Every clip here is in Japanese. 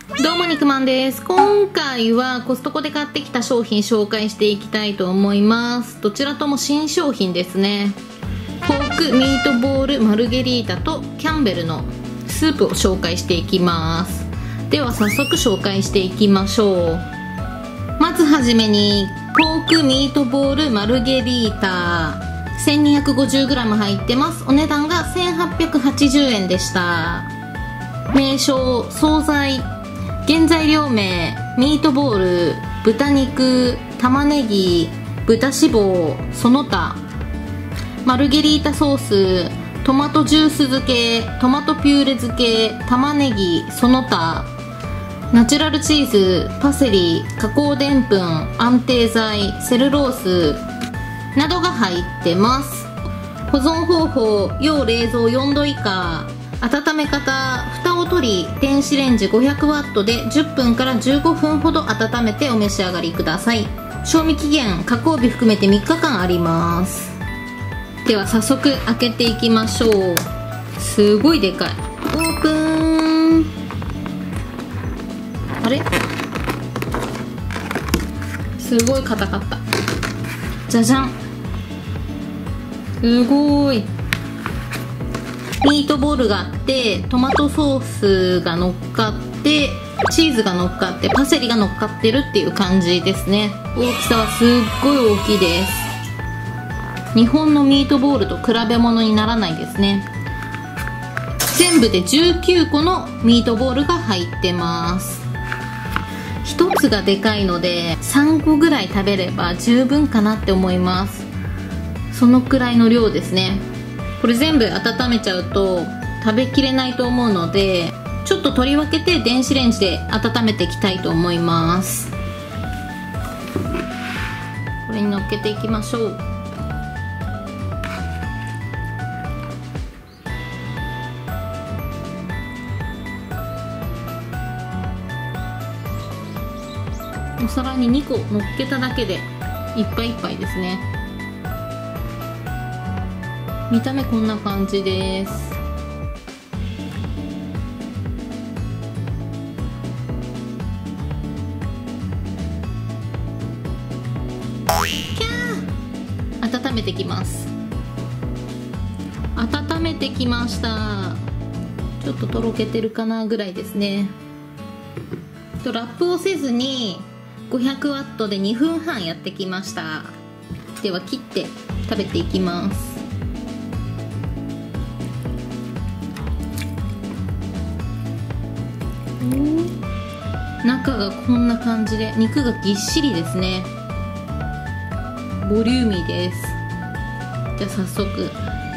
どうも肉まんです。今回はコストコで買ってきた商品紹介していきたいと思います。どちらとも新商品ですね。ポークミートボールマルゲリータとキャンベルのスープを紹介していきます。では早速紹介していきましょう。まずはじめにポークミートボールマルゲリータ 1250g 入ってます。お値段が1880円でした。名称惣菜、原材料名ミートボール、豚肉、玉ねぎ、豚脂肪その他、マルゲリータソース、トマトジュース漬け、トマトピューレ漬け、玉ねぎその他、ナチュラルチーズ、パセリ、加工でんぷん、安定剤、セルロースなどが入ってます。保存方法、要冷蔵4度以下。温め方、蓋を取り電子レンジ 500W で10分から15分ほど温めてお召し上がりください。賞味期限、加工日含めて3日間あります。では早速開けていきましょう。すごいでかい。オープン。あれ、すごい硬かった。じゃじゃん。すごい。ミートボールがあって、トマトソースが乗っかって、チーズが乗っかって、パセリが乗っかってるっていう感じですね。大きさはすっごい大きいです。日本のミートボールと比べ物にならないですね。全部で19個のミートボールが入ってます。1つがでかいので3個ぐらい食べれば十分かなって思います。そのくらいの量ですね。これ全部温めちゃうと食べきれないと思うので、ちょっと取り分けて電子レンジで温めていきたいと思います。これに乗っけていきましょう。お皿に2個乗っけただけでいっぱいいっぱいですね。見た目こんな感じです。キャー、温めてきます。温めてきました。ちょっととろけてるかなぐらいですね。ラップをせずに 500W で2分半やってきました。では切って食べていきます。中がこんな感じで肉がぎっしりですね。ボリューミーです。じゃあ早速、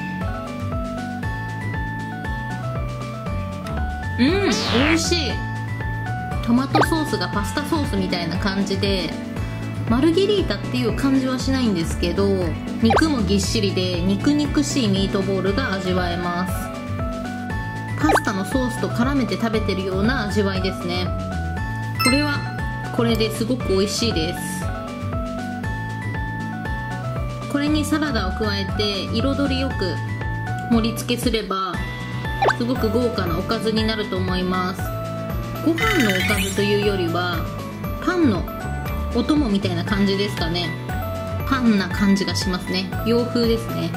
美味しい。トマトソースがパスタソースみたいな感じで、マルゲリータっていう感じはしないんですけど、肉もぎっしりで肉々しいミートボールが味わえます。パスタのソースと絡めて食べてるような味わいですね。これはこれですごく美味しいです。これにサラダを加えて彩りよく盛り付けすればすごく豪華なおかずになると思います。ご飯のおかずというよりはパンのお供みたいな感じですかね。パンな感じがしますね。洋風ですね。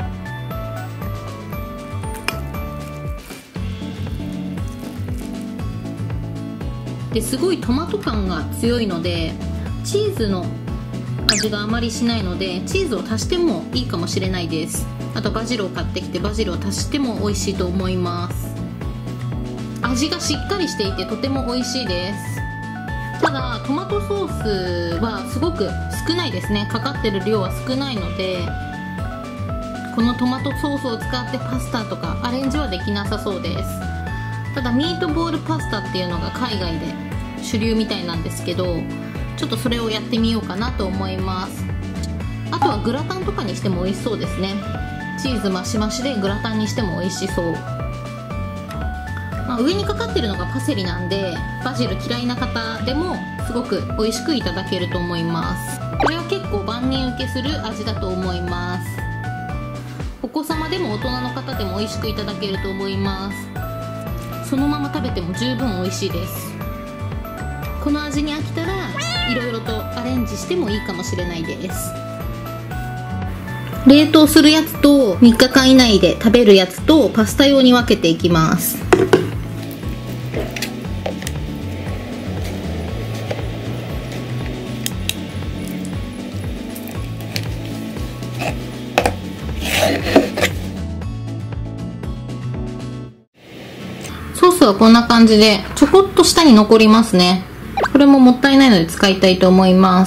ですごいトマト感が強いので、チーズの味があまりしないのでチーズを足してもいいかもしれないです。あとバジルを買ってきてバジルを足しても美味しいと思います。味がしっかりしていてとても美味しいです。ただトマトソースはすごく少ないですね。かかってる量は少ないので、このトマトソースを使ってパスタとかアレンジはできなさそうです。ただミートボールパスタっていうのが海外で主流みたいなんですけど、ちょっとそれをやってみようかなと思います。あとはグラタンとかにしても美味しそうですね。チーズマシマシでグラタンにしても美味しそう。上にかかってるのがパセリなんで、バジル嫌いな方でもすごく美味しくいただけると思います。これは結構万人受けする味だと思います。お子様でも大人の方でも美味しくいただけると思います。そのまま食べても十分美味しいです。 この味に飽きたらいろいろとアレンジしてもいいかもしれないです。冷凍するやつと3日間以内で食べるやつとパスタ用に分けていきます。ソースはこんな感じでちょこっと下に残りますね。これももったいないので使いたいと思います。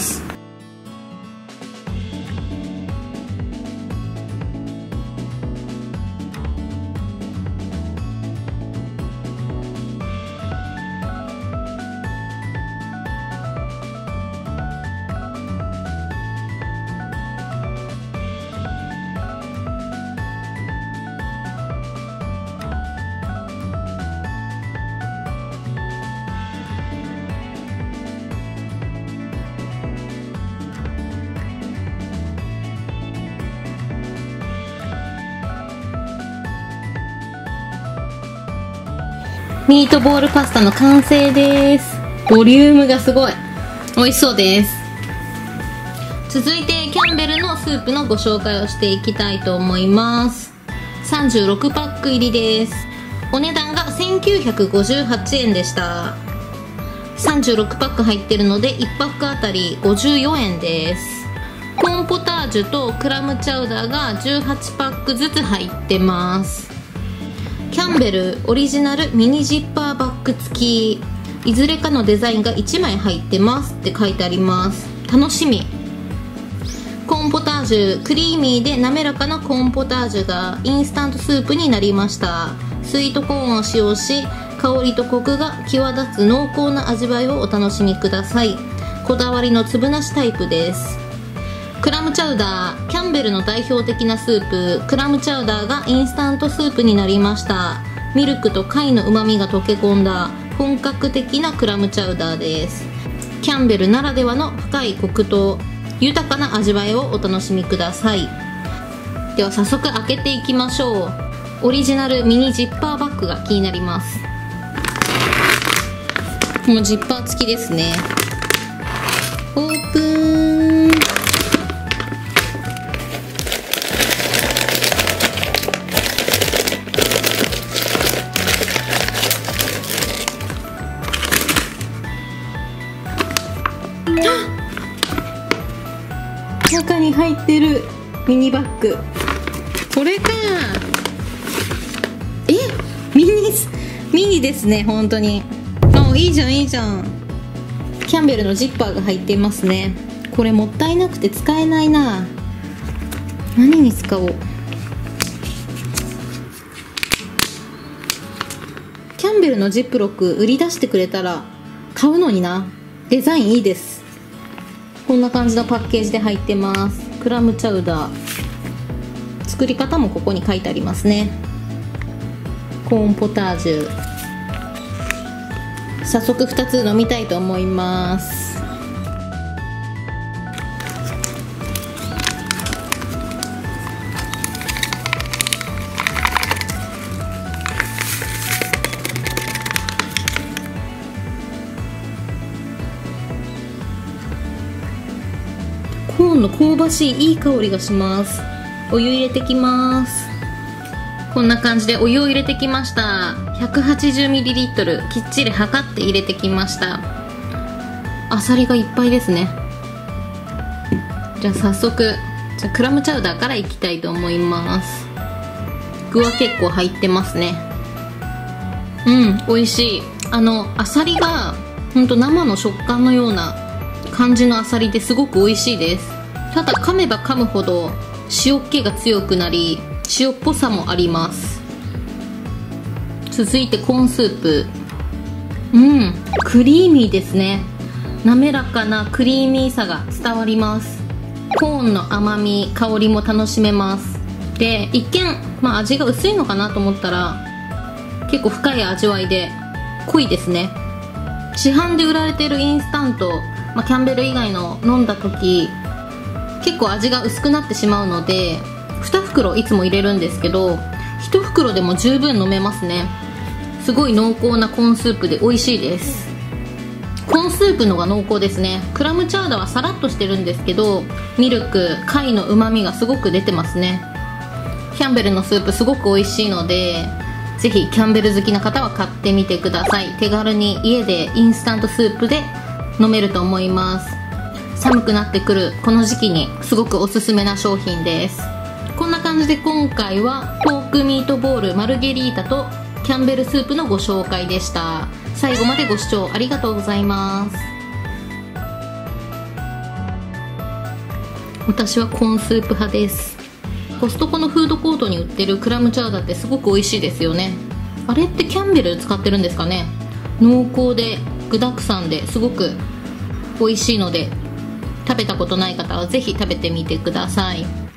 ミートボールパスタの完成です。ボリュームがすごい美味しそうです。続いてキャンベルのスープのご紹介をしていきたいと思います。36パック入りです。お値段が1958円でした。36パック入ってるので1パックあたり54円です。コーンポタージュとクラムチャウダーが18パックずつ入ってます。キャンベルオリジナルミニジッパーバッグ付き、いずれかのデザインが1枚入ってますって書いてあります。楽しみ。コーンポタージュ、クリーミーで滑らかなコーンポタージュがインスタントスープになりました。スイートコーンを使用し、香りとコクが際立つ濃厚な味わいをお楽しみください。こだわりの粒なしタイプです。クラムチャウダー、キャンベルの代表的なスープクラムチャウダーがインスタントスープになりました。ミルクと貝のうまみが溶け込んだ本格的なクラムチャウダーです。キャンベルならではの深いコクと豊かな味わいをお楽しみください。では早速開けていきましょう。オリジナルミニジッパーバッグが気になります。もうジッパー付きですね。オープン。中に入ってるミニバッグ、これか。ミニですね。本当にいいじゃんいいじゃん。キャンベルのジッパーが入っていますね。これもったいなくて使えないな。何に使おう。キャンベルのジップロック売り出してくれたら買うのにな。デザインいいです。こんな感じのパッケージで入ってます。クラムチャウダー、作り方もここに書いてありますね。コーンポタージュ、早速2つ飲みたいと思います。コーンの香ばしいいい香りがします。お湯入れてきます。こんな感じでお湯を入れてきました。 180ml きっちり測って入れてきました。あさりがいっぱいですね。じゃあ早速クラムチャウダーからいきたいと思います。具は結構入ってますね。美味しい。あさりがほんと生の食感のような感じのあさりですごく美味しいです。ただ噛めば噛むほど塩っ気が強くなり塩っぽさもあります。続いてコーンスープ。クリーミーですね。滑らかなクリーミーさが伝わります。コーンの甘み香りも楽しめます。で一見、味が薄いのかなと思ったら結構深い味わいで濃いですね。市販で売られているインスタント、キャンベル以外の飲んだ時結構味が薄くなってしまうので2袋いつも入れるんですけど、1袋でも十分飲めますね。すごい濃厚なコーンスープで美味しいです。 コーンスープのが濃厚ですね。クラムチャウダーはさらっとしてるんですけど、ミルク、貝の旨味がすごく出てますね。キャンベルのスープすごく美味しいので、ぜひキャンベル好きな方は買ってみてください。手軽に家でインスタントスープで飲めると思います。寒くなってくるこの時期にすごくおすすめな商品です。こんな感じで今回はポークミートボールマルゲリータとキャンベルスープのご紹介でした。最後までご視聴ありがとうございます。私はコーンスープ派です。コストコのフードコートに売ってるクラムチャウダーってすごく美味しいですよね。あれってキャンベル使ってるんですかね。濃厚で具だくさんですごく美味しいので、食べたことない方はぜひ食べてみてください。